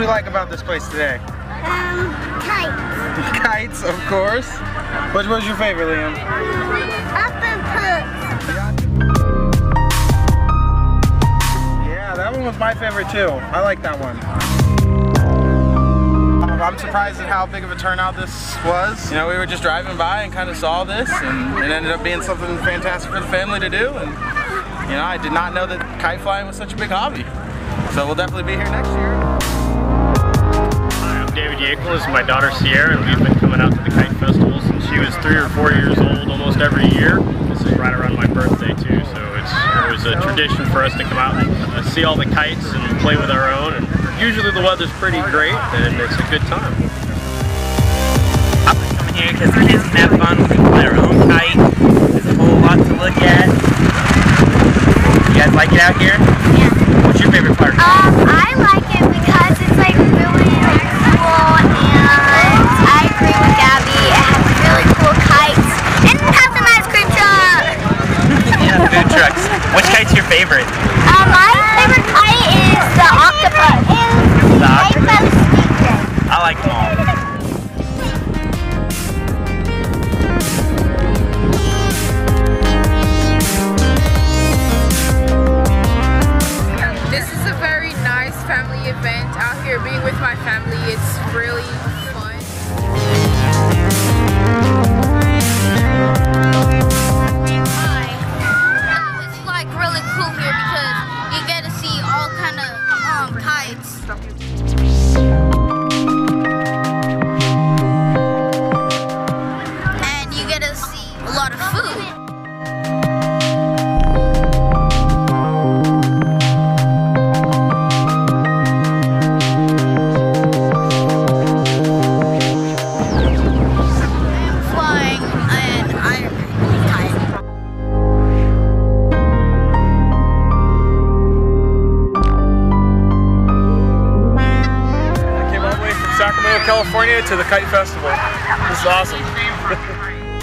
we like about this place today? Kites. Kites, of course. Which was your favorite, Liam? Yeah, that one was my favorite too. I like that one. I'm surprised at how big of a turnout this was. You know, we were just driving by and kind of saw this, and it ended up being something fantastic for the family to do. And you know, I did not know that kite flying was such a big hobby. So we'll definitely be here next year. Hi, I'm David Yakel. This is my daughter Sierra, and we've been coming out to the Kite Festival since she was 3 or 4 years old almost every year. This is right around my birthday too, so it was a tradition for us to come out and see all the kites and play with our own. And usually the weather's pretty great, and it's a good time. I'm coming here because the kids can have fun. We can fly our own kite. There's a whole lot to look at. You guys like it out here? Yeah. What's your favorite part? I like it because it's like really cool, and I agree with Gabby. It has really cool kites, and it has an ice cream truck. Yeah, food trucks. Which kite's your favorite? My favorite kite is the octopus. The octopus? I like them all. This is a very nice family event out here. Being with my family, it's really fun. Hi. It's like really cool here because you get to see all kind of kites. And you get to see a lot of food. California to the Kite Festival. This is awesome.